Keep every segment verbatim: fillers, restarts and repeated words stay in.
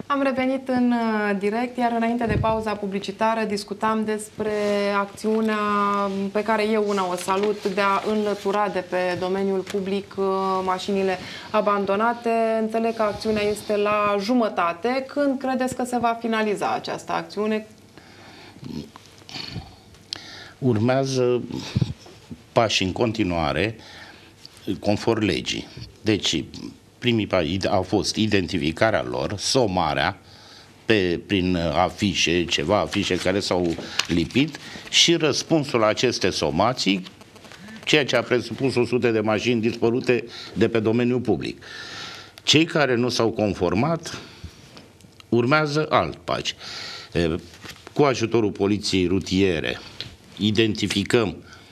Am revenit în direct, iar înainte de pauza publicitară discutam despre acțiunea pe care eu una o salut de a înlătura de pe domeniul public mașinile abandonate. Înțeleg că acțiunea este la jumătate. Când credeți că se va finaliza această acțiune? Urmează pași în continuare conform legii. Deci, primii pași au fost identificarea lor, somarea pe, prin afișe, ceva afișe care s-au lipit și răspunsul la aceste somații, ceea ce a presupus o sută de mașini dispărute de pe domeniul public. Cei care nu s-au conformat, urmează alt pași. Cu ajutorul poliției rutiere, identificăm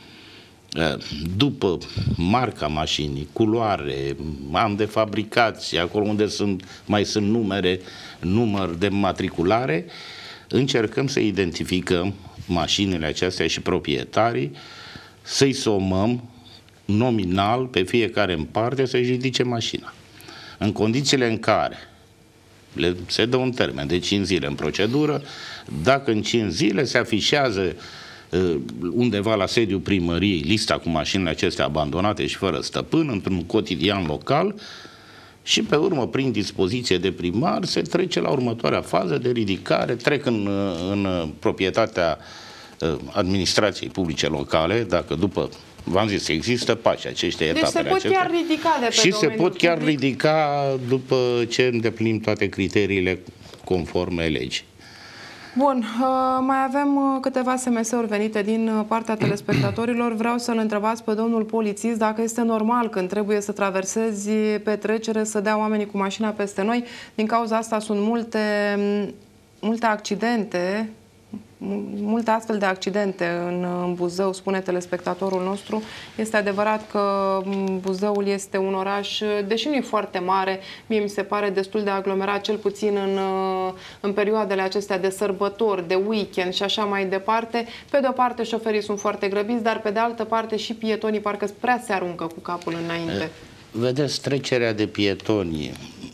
după marca mașinii, culoare, an de fabricație, acolo unde sunt, mai sunt numere, număr de matriculare, încercăm să identificăm mașinile acestea și proprietarii, să-i somăm nominal pe fiecare în parte să-și ridice mașina. În condițiile în care le, se dă un termen de cinci zile în procedură, dacă în cinci zile se afișează undeva la sediul primăriei lista cu mașinile acestea abandonate și fără stăpân într-un cotidian local și pe urmă prin dispoziție de primar se trece la următoarea fază de ridicare, trec în, în proprietatea administrației publice locale, dacă după, v-am zis, există pași aceștia, deci etapele acestea. Deci se pot chiar ridica de pe și se pot chiar public. ridica după ce îndeplinim toate criteriile conforme legii. Bun, mai avem câteva S M S-uri venite din partea telespectatorilor. Vreau să-l întrebați pe domnul polițist dacă este normal când trebuie să traversezi pe trecere să dea oamenii cu mașina peste noi. Din cauza asta sunt multe, multe accidente, multe astfel de accidente în, în Buzău, spune telespectatorul nostru. Este adevărat că Buzăul este un oraș, deși nu e foarte mare, mie mi se pare destul de aglomerat, cel puțin în, în perioadele acestea de sărbători, de weekend și așa mai departe. Pe de o parte șoferii sunt foarte grăbiți, dar pe de altă parte și pietonii parcă prea se aruncă cu capul înainte. Vedeți, trecerea de pietoni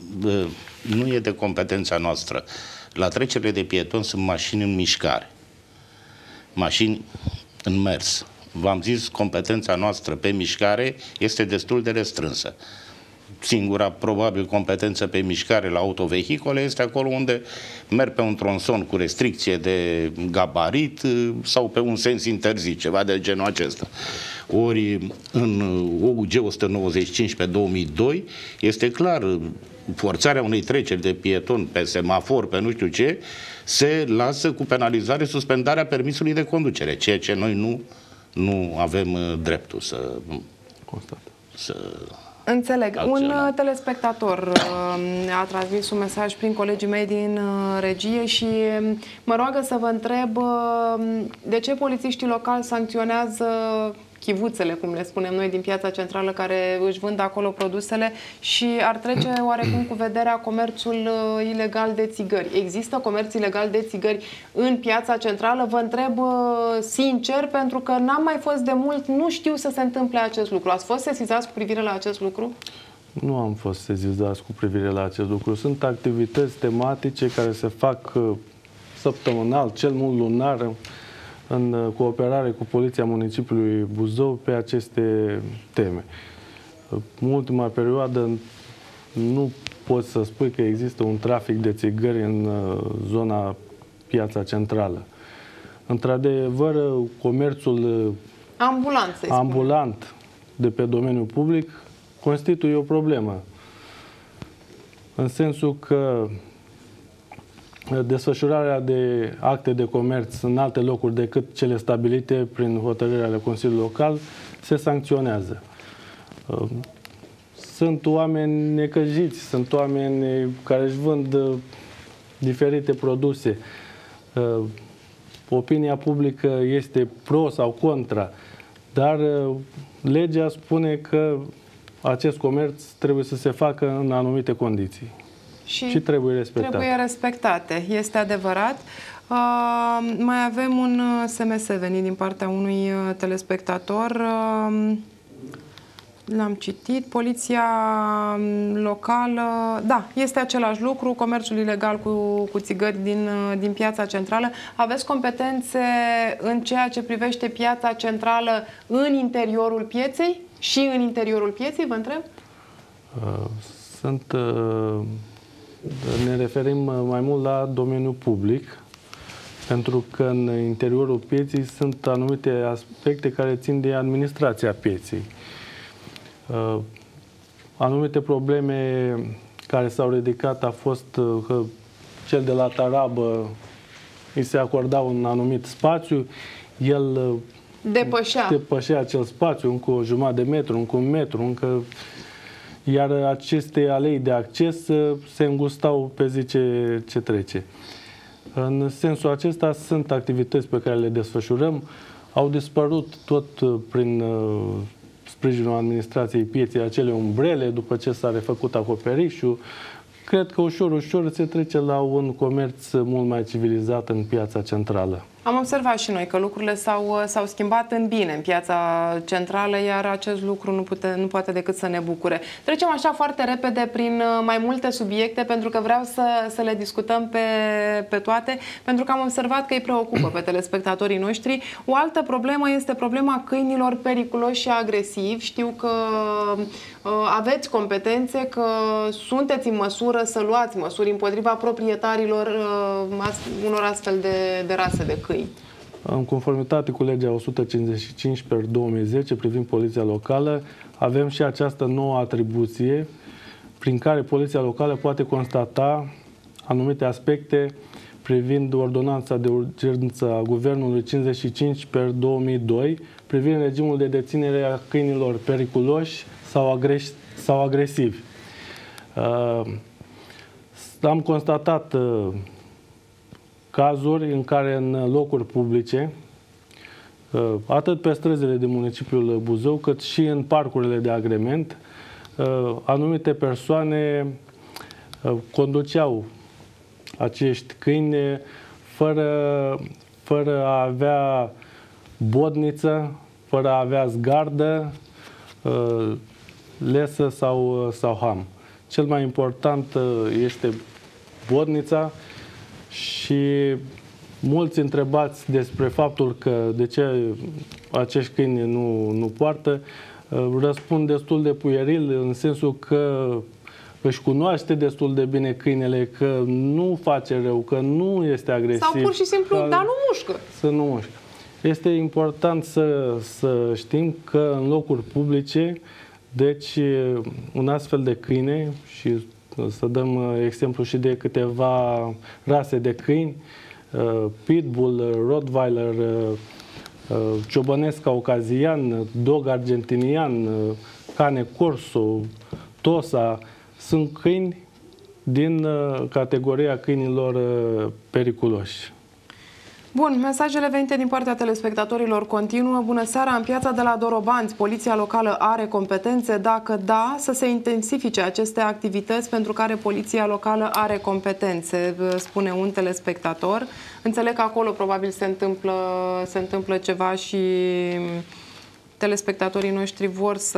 nu e de competența noastră. La trecerile de pietoni sunt mașini în mișcare, mașini în mers. V-am zis, competența noastră pe mișcare este destul de restrânsă. Singura, probabil, competență pe mișcare la autovehicole este acolo unde merg pe un tronson cu restricție de gabarit sau pe un sens interzis, ceva de genul acesta. Ori în O U G o sută nouăzeci și cinci pe două mii doi este clar, forțarea unei treceri de pieton pe semafor, pe nu știu ce, se lasă cu penalizare suspendarea permisului de conducere, ceea ce noi nu, nu avem dreptul să constat. Să Înțeleg. acționăm. Un telespectator a transmis un mesaj prin colegii mei din regie și mă roagă să vă întreb de ce polițiștii locali sancționează chivuțele, cum le spunem noi, din piața centrală, care își vând acolo produsele și ar trece oarecum cu vederea comerțul uh, ilegal de țigări. Există comerț ilegal de țigări în piața centrală? Vă întreb uh, sincer, pentru că n-am mai fost de mult, nu știu să se întâmple acest lucru. Ați fost sesizați cu privire la acest lucru? Nu am fost sesizați cu privire la acest lucru. Sunt activități tematice care se fac uh, săptămânal, cel mult lunar, în cooperare cu Poliția Municipiului Buzău pe aceste teme. În ultima perioadă nu pot să spui că există un trafic de țigări în zona piața centrală. Într-adevăr, comerțul ambulant, ambulant de pe domeniul public constituie o problemă. În sensul că desfășurarea de acte de comerț în alte locuri decât cele stabilite prin hotărârea ale Consiliului Local se sancționează. Sunt oameni necăjiți, sunt oameni care își vând diferite produse. Opinia publică este pro sau contra, dar legea spune că acest comerț trebuie să se facă în anumite condiții. Și, și trebuie respectate. Trebuie respectate, este adevărat. Uh, mai avem un S M S venit din partea unui telespectator. Uh, L-am citit. Poliția locală, da, este același lucru, comerțul ilegal cu, cu țigări din, din piața centrală. Aveți competențe în ceea ce privește piața centrală în interiorul pieței și în interiorul pieței, vă întreb? Sunt, ne referim mai mult la domeniul public, pentru că în interiorul pieței sunt anumite aspecte care țin de administrația pieței. Anumite probleme care s-au ridicat a fost că cel de la Tarabă îi se acorda un anumit spațiu, el depășea, depășea acel spațiu, încă o jumătate de metru, încă un metru, încă... iar aceste alei de acces se îngustau pe zi ce, ce trece. În sensul acesta sunt activități pe care le desfășurăm. Au dispărut tot prin uh, sprijinul administrației pieței acele umbrele, după ce s-a refăcut acoperișul. Cred că ușor, ușor se trece la un comerț mult mai civilizat în piața centrală. Am observat și noi că lucrurile s-au s-au schimbat în bine în piața centrală, iar acest lucru nu, pute, nu poate decât să ne bucure. Trecem așa foarte repede prin mai multe subiecte, pentru că vreau să, să le discutăm pe, pe toate, pentru că am observat că îi preocupă pe telespectatorii noștri. O altă problemă este problema câinilor periculoși și agresivi. Știu că uh, aveți competențe, că sunteți în măsură să luați măsuri împotriva proprietarilor uh, unor astfel de, de rase de câini. În conformitate cu legea o sută cincizeci și cinci pe două mii zece privind poliția locală, avem și această nouă atribuție prin care poliția locală poate constata anumite aspecte privind ordonanța de urgență a Guvernului cincizeci și cinci pe două mii doi privind regimul de deținere a câinilor periculoși sau, agres sau agresivi. Uh, am constatat uh, cazuri în care în locuri publice, atât pe străzile din municipiul Buzău, cât și în parcurile de agrement, anumite persoane conduceau acești câini fără, fără a avea bodniță, fără a avea zgardă, lesă sau, sau ham. Cel mai important este bodnița. Și mulți întrebați despre faptul că de ce acești câini nu, nu poartă, răspund destul de pueril, în sensul că își cunoaște destul de bine câinele, că nu face rău, că nu este agresiv. Sau pur și simplu, dar nu mușcă. Să nu mușcă. Este important să, să știm că în locuri publice, deci un astfel de câine, și să dăm exemplu și de câteva rase de câini, Pitbull, Rottweiler, ciobănesc caucazian, dog argentinian, cane corso, tosa, sunt câini din categoria câinilor periculoși. Bun, mesajele venite din partea telespectatorilor continuă. Bună seara, în piața de la Dorobanți, poliția locală are competențe? Dacă da, să se intensifice aceste activități pentru care poliția locală are competențe, spune un telespectator. Înțeleg că acolo probabil se întâmplă, se întâmplă ceva și telespectatorii noștri vor să...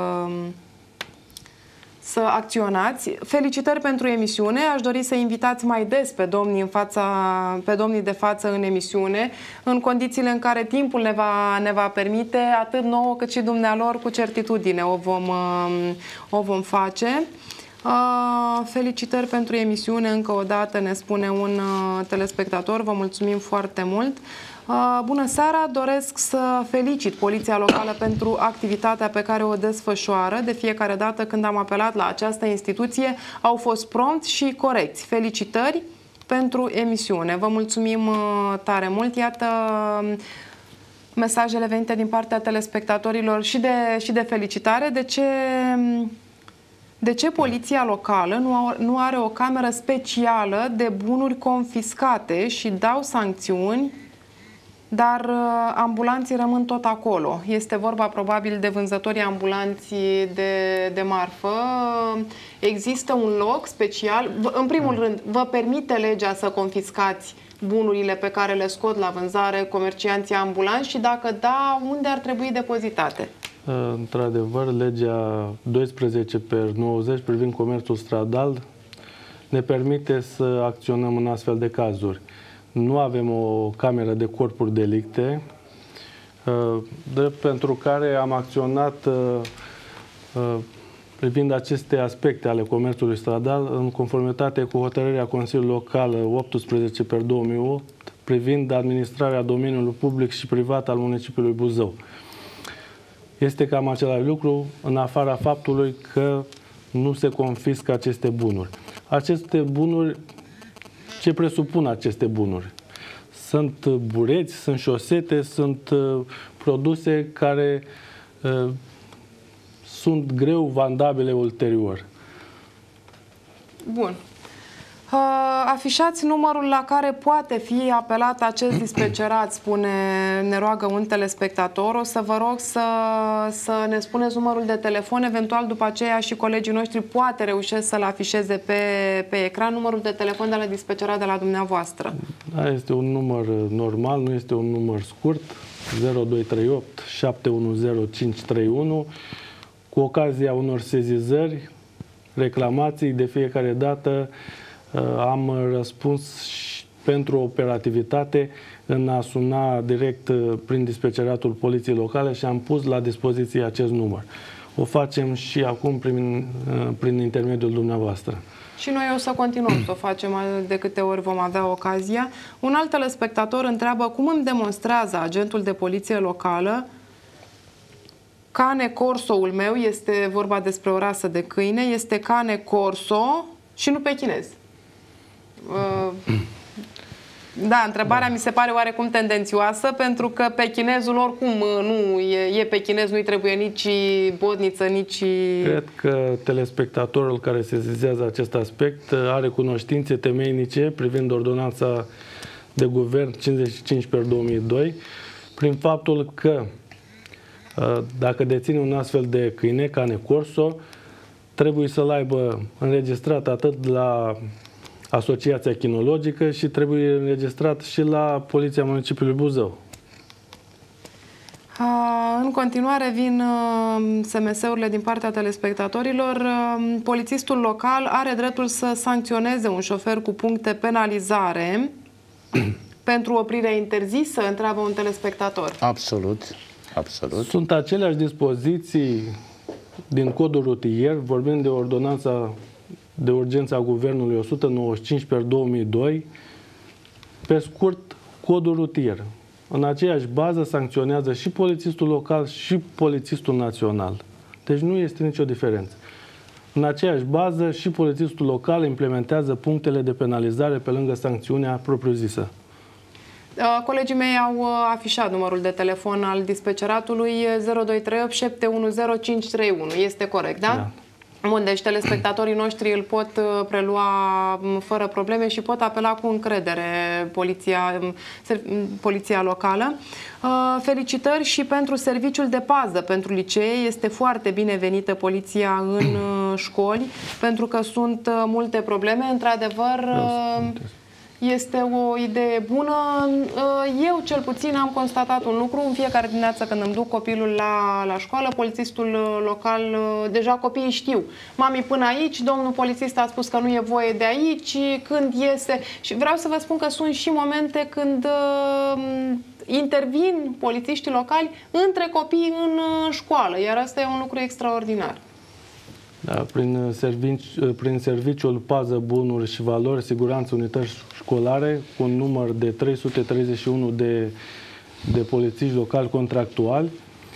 să acționați. Felicitări pentru emisiune. Aș dori să invitați mai des pe domnii, în fața, pe domnii de față în emisiune, în condițiile în care timpul ne va, ne va permite, atât nouă cât și dumnealor, cu certitudine o vom, o vom face. Felicitări pentru emisiune, încă o dată ne spune un telespectator. Vă mulțumim foarte mult. Bună seara, doresc să felicit Poliția Locală pentru activitatea pe care o desfășoară. De fiecare dată când am apelat la această instituție, au fost prompți și corecți. Felicitări pentru emisiune. Vă mulțumim tare mult. Iată mesajele venite din partea telespectatorilor și de, și de felicitare. De ce... De ce poliția locală nu are o cameră specială de bunuri confiscate și dau sancțiuni, dar ambulanții rămân tot acolo? Este vorba probabil de vânzătorii ambulanți de, de marfă. Există un loc special? În primul rând, vă permite legea să confiscați bunurile pe care le scot la vânzare comercianții ambulanți și dacă da, unde ar trebui depozitate? Într-adevăr, legea doisprezece pe nouăzeci privind comerțul stradal ne permite să acționăm în astfel de cazuri. Nu avem o cameră de corpuri delicte, drept pentru care am acționat privind aceste aspecte ale comerțului stradal în conformitate cu hotărârea Consiliului Local optsprezece pe două mii opt privind administrarea domeniului public și privat al municipiului Buzău. Este cam același lucru, în afara faptului că nu se confiscă aceste bunuri. Aceste bunuri, ce presupun aceste bunuri? Sunt bureți, sunt șosete, sunt uh, produse care uh, sunt greu vandabile ulterior. Bun. Uh, afișați numărul la care poate fi apelat acest dispecerat, spune, ne roagă un telespectator. O să vă rog să, să ne spuneți numărul de telefon, eventual după aceea și colegii noștri poate reușesc să-l afișeze pe, pe ecran, numărul de telefon de la dispecerat de la dumneavoastră. Da, este un număr normal, nu este un număr scurt, zero doi trei opt șapte unu zero cinci trei unu. Cu ocazia unor sezizări, reclamații, de fiecare dată am răspuns și pentru operativitate în a suna direct prin dispeceratul Poliției Locale și am pus la dispoziție acest număr. O facem și acum prin, prin intermediul dumneavoastră. Și noi o să continuăm să o facem de câte ori vom avea ocazia. Un alt telespectator întreabă cum îmi demonstrează agentul de poliție locală Cane Corso-ul meu, este vorba despre o rasă de câine, este Cane Corso și nu pechinez. Da, întrebarea da. mi se pare oarecum tendențioasă, pentru că pechinezul oricum nu e, e pechinez, nu-i trebuie nici bodniță, nici... Cred că telespectatorul care sezizează acest aspect are cunoștințe temeinice privind ordonanța de guvern cincizeci și cinci pe două mii doi, prin faptul că dacă deține un astfel de câine, Cane Corso, trebuie să-l aibă înregistrat atât la Asociația Chinologică și trebuie înregistrat și la Poliția Municipiului Buzău. În continuare vin S M S-urile din partea telespectatorilor. Polițistul local are dreptul să sancționeze un șofer cu puncte penalizare pentru oprirea interzisă? Întreabă un telespectator. Absolut. Absolut. Sunt aceleași dispoziții din codul rutier, vorbim de ordonanța de urgență a Guvernului o sută nouăzeci și cinci pe două mii doi, pe scurt, codul rutier. În aceeași bază sancționează și polițistul local și polițistul național. Deci nu este nicio diferență. În aceeași bază și polițistul local implementează punctele de penalizare pe lângă sancțiunea propriu-zisă. Colegii mei au afișat numărul de telefon al dispeceratului zero doi trei opt șapte unu zero cinci trei unu. Este corect, da? Da. Bun, deci telespectatorii noștri îl pot prelua fără probleme și pot apela cu încredere poliția, poliția locală. Felicitări și pentru serviciul de pază pentru licee. Este foarte binevenită poliția în școli, pentru că sunt multe probleme. Într-adevăr, este o idee bună. Eu, cel puțin, am constatat un lucru. În fiecare dimineață când îmi duc copilul la, la școală, polițistul local, deja copiii știu. Mami, până aici, domnul polițist a spus că nu e voie de aici, când iese. Și vreau să vă spun că sunt și momente când uh, intervin polițiștii locali între copii în școală, iar asta e un lucru extraordinar. Da, prin, servici, prin serviciul Pază, Bunuri și Valori, Siguranță, Unități Școlare, cu un număr de trei sute treizeci și unu de, de polițiști locali contractuali,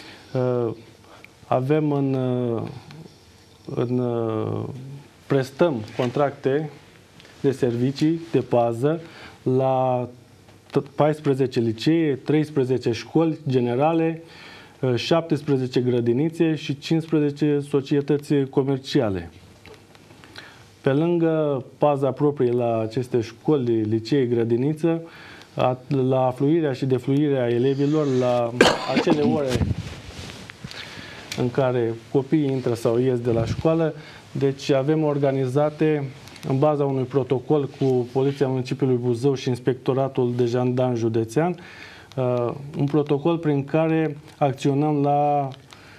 avem în, în prestăm contracte de servicii de pază la paisprezece licee, treisprezece școli generale, șaptesprezece grădinițe și cincisprezece societăți comerciale. Pe lângă paza proprie la aceste școli, licee, grădiniță, la afluirea și defluirea elevilor, la acele ore în care copiii intră sau ies de la școală, deci avem organizate, în baza unui protocol cu Poliția Municipiului Buzău și Inspectoratul de Jandarmi Județean, Uh, un protocol prin care acționăm la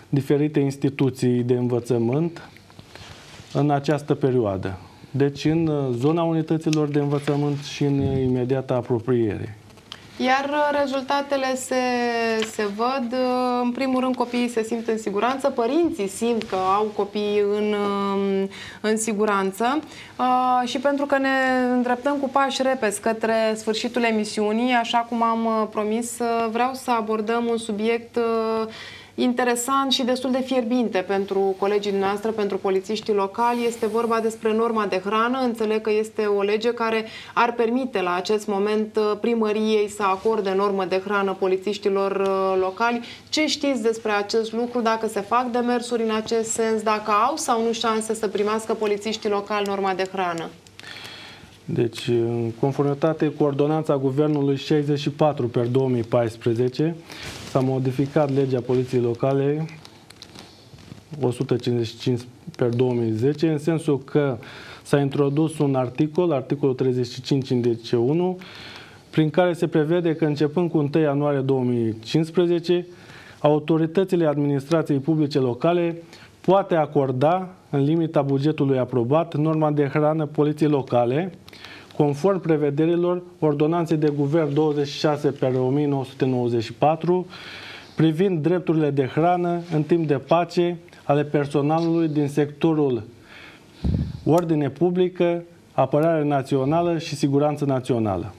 diferite instituții de învățământ în această perioadă. Deci în zona unităților de învățământ și în imediata apropiere. Iar rezultatele se, se văd, în primul rând copiii se simt în siguranță, părinții simt că au copii în, în siguranță și pentru că ne îndreptăm cu pași repezi către sfârșitul emisiunii, așa cum am promis, vreau să abordăm un subiect interesant și destul de fierbinte pentru colegii noastre, pentru polițiștii locali. Este vorba despre norma de hrană. Înțeleg că este o lege care ar permite la acest moment primăriei să acorde normă de hrană polițiștilor locali. Ce știți despre acest lucru? Dacă se fac demersuri în acest sens? Dacă au sau nu șanse să primească polițiștii locali norma de hrană? Deci, în conformitate cu ordonanța Guvernului șaizeci și patru pe două mii paisprezece, s-a modificat legea poliției locale o sută cincizeci și cinci pe două mii zece, în sensul că s-a introdus un articol, articolul treizeci și cinci indice unu, prin care se prevede că începând cu întâi ianuarie două mii cincisprezece, autoritățile administrației publice locale poate acorda, în limita bugetului aprobat, norma de hrană poliției locale, conform prevederilor ordonanței de guvern douăzeci și șase pe o mie nouă sute nouăzeci și patru, privind drepturile de hrană în timp de pace ale personalului din sectorul ordine publică, apărare națională și siguranță națională.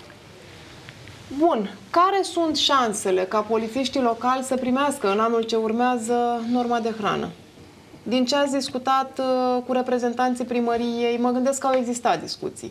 Bun. Care sunt șansele ca polițiștii locali să primească în anul ce urmează norma de hrană? Din ce ați discutat uh, cu reprezentanții primăriei, mă gândesc că au existat discuții.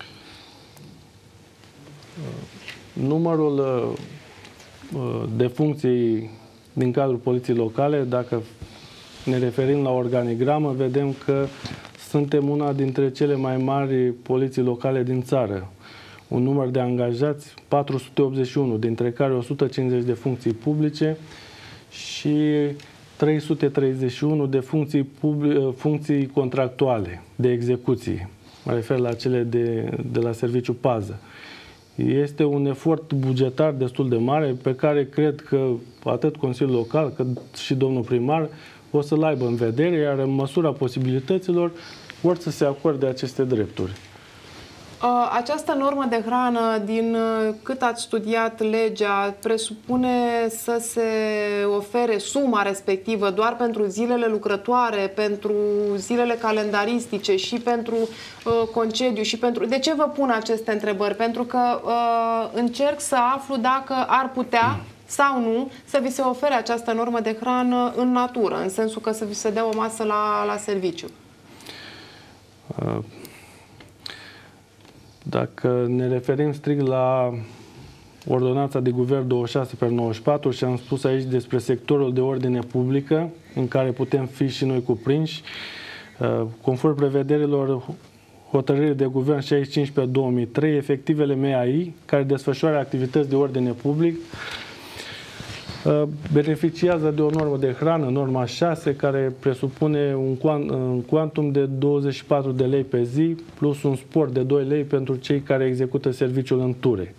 Numărul uh, de funcții din cadrul poliției locale, dacă ne referim la organigramă, vedem că suntem una dintre cele mai mari poliții locale din țară. Un număr de angajați, patru sute optzeci și unu, dintre care o sută cincizeci de funcții publice și trei sute treizeci și unu de funcții, public, funcții contractuale, de execuție. Mă refer la cele de, de la serviciu pază. Este un efort bugetar destul de mare pe care cred că atât Consiliul Local cât și domnul primar o să-l aibă în vedere, iar în măsura posibilităților vor să se acorde aceste drepturi. Această normă de hrană, din cât ați studiat legea, presupune să se ofere suma respectivă doar pentru zilele lucrătoare, pentru zilele calendaristice și pentru uh, concediu și pentru... De ce vă pun aceste întrebări? Pentru că uh, încerc să aflu dacă ar putea sau nu să vi se ofere această normă de hrană în natură, în sensul că să vi se dea o masă la, la serviciu. Uh. Dacă ne referim strict la ordonanța de guvern douăzeci și șase pe nouăzeci și patru și am spus aici despre sectorul de ordine publică, în care putem fi și noi cuprinși, conform prevederilor hotărârii de guvern șaizeci și cinci pe două mii trei, efectivele M A I, care desfășoară activități de ordine public, beneficiază de o normă de hrană, norma șase, care presupune un cuantum de douăzeci și patru de lei pe zi, plus un spor de doi lei pentru cei care execută serviciul în ture.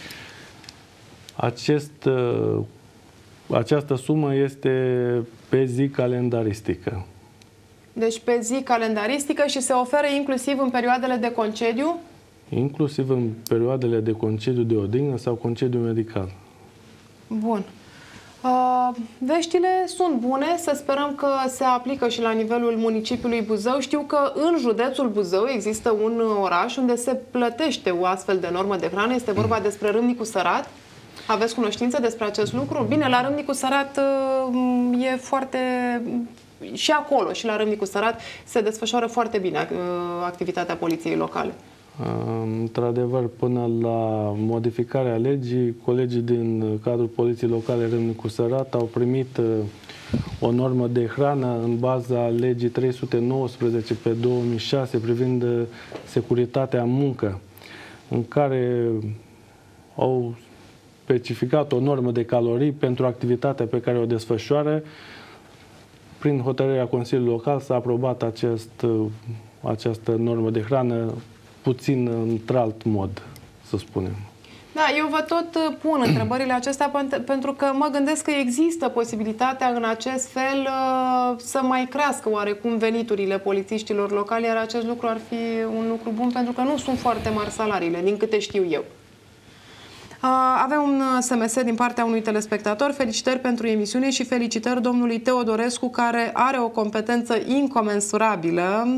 Acest, această sumă este pe zi calendaristică. Deci pe zi calendaristică și se oferă inclusiv în perioadele de concediu? Inclusiv în perioadele de concediu de odihnă sau concediu medical. Bun. Veștile sunt bune, să sperăm că se aplică și la nivelul municipiului Buzău. Știu că în județul Buzău există un oraș unde se plătește o astfel de normă de hrană. Este vorba despre Râmnicu Sărat. Aveți cunoștință despre acest lucru? Bine, la Râmnicu Sărat e foarte... Și acolo, și la Râmnicu Sărat, se desfășoară foarte bine activitatea poliției locale. Într-adevăr, până la modificarea legii, colegii din cadrul Poliției Locale Râmnicu Sărat au primit o normă de hrană în baza legii trei sute nouăsprezece pe două mii șase privind securitatea în muncă, în care au specificat o normă de calorii pentru activitatea pe care o desfășoară. Prin hotărârea Consiliului Local s-a aprobat acest, această normă de hrană puțin într-alt mod, să spunem. Da, eu vă tot pun întrebările acestea pentru că mă gândesc că există posibilitatea în acest fel să mai crească oarecum veniturile polițiștilor locali, iar acest lucru ar fi un lucru bun pentru că nu sunt foarte mari salariile, din câte știu eu. Avem un S M S din partea unui telespectator. Felicitări pentru emisiune și felicitări domnului Teodorescu, care are o competență incomensurabilă.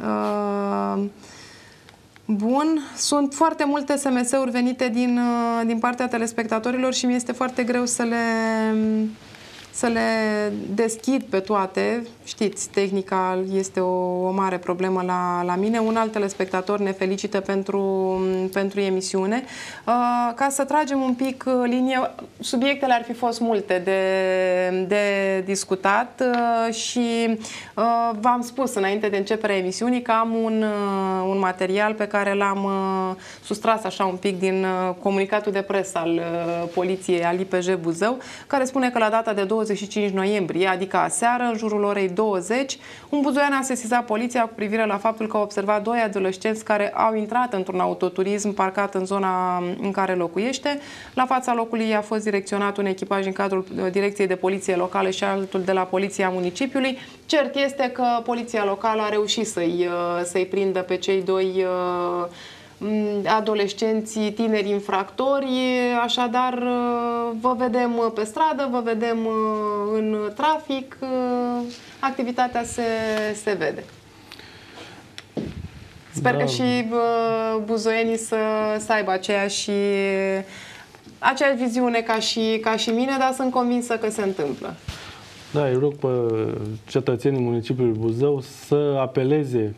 Bun, sunt foarte multe S M S-uri venite din, din partea telespectatorilor și mi este foarte greu să le, să le deschid pe toate. Știți, tehnica este o, o mare problemă la, la mine. Un alt telespectator ne felicită pentru, pentru emisiune. Uh, ca să tragem un pic linie, subiectele ar fi fost multe de, de discutat uh, și uh, v-am spus înainte de începerea emisiunii că am un, uh, un material pe care l-am uh, sustras așa un pic din uh, comunicatul de presă al uh, poliției al I P J Buzău, care spune că la data de douăzeci și cinci noiembrie, adică aseară, în jurul orei douăzeci, un buzoian a sesizat poliția cu privire la faptul că a observat doi adolescenți care au intrat într-un autoturism parcat în zona în care locuiește. La fața locului a fost direcționat un echipaj în cadrul Direcției de Poliție Locală și altul de la Poliția Municipiului. Cert este că Poliția Locală a reușit să-i să-i prindă pe cei doi adolescenții tineri infractori, așadar vă vedem pe stradă, vă vedem în trafic, activitatea se, se vede. Sper da. că și buzoienii să, să aibă aceeași, aceeași viziune ca și, ca și mine, dar sunt convinsă că se întâmplă. Da, îi rog pe cetățenii municipiului Buzău să apeleze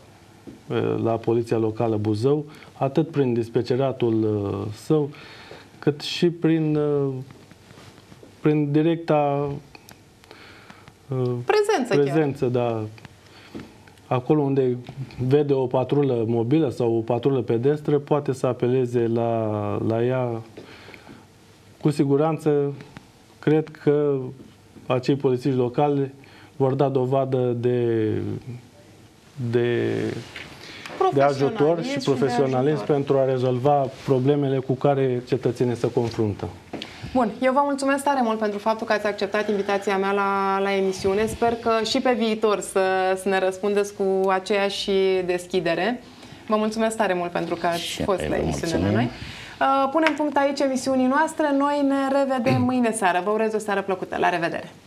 la Poliția Locală Buzău, atât prin dispeceratul său, cât și prin, prin directa prezență, prezență da. Acolo unde vede o patrulă mobilă sau o patrulă pedestră, poate să apeleze la, la ea. Cu siguranță, cred că acei polițiști locali vor da dovadă de, de, de ajutor și profesionalism și pentru a rezolva problemele cu care cetățenii se confruntă. Bun, eu vă mulțumesc tare mult pentru faptul că ați acceptat invitația mea la, la emisiune. Sper că și pe viitor să, să ne răspundeți cu aceeași deschidere. Vă mulțumesc tare mult pentru că ați și fost la emisiunea noi. Punem punct aici emisiunii noastre. Noi ne revedem mâine seară. Vă urez o seară plăcută. La revedere!